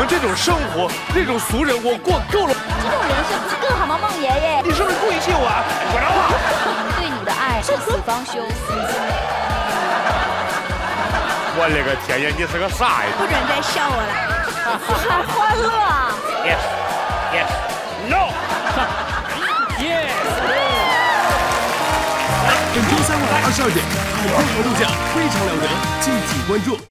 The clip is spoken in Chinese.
们这种生活，这种俗人，我过够了。 这种人生不是更好吗，孟爷爷？ 你是不是故意气我啊？滚着吧！ 对你的爱是死方休。 我勒个天爷，你是个啥呀？ 不准再笑我了，好欢乐啊 ！Yes, yes, no, yes。本周3晚22点，海天鹅度假非常了得，敬请关注。